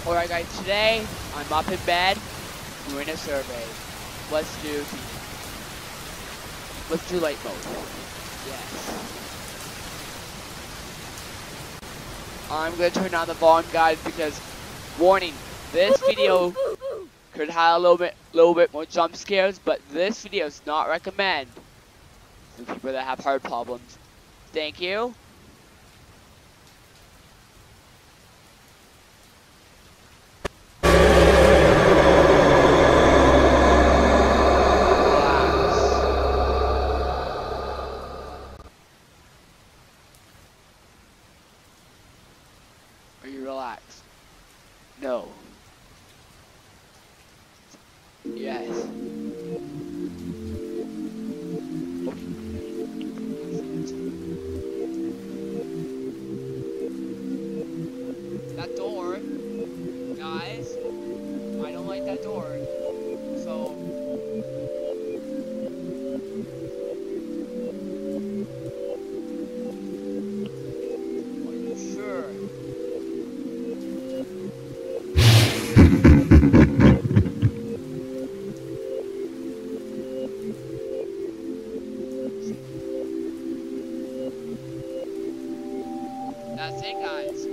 Alright guys, today I'm up in bed doing a survey. Let's do light mode. Yes. I'm gonna turn down the volume, guys, because warning, this video could have a little bit more jump scares, but this video is not recommended for people that have heart problems. Thank you. Are you relaxed? No. Yes. That door, guys, I don't like that door. So, are you sure? That's it, guys.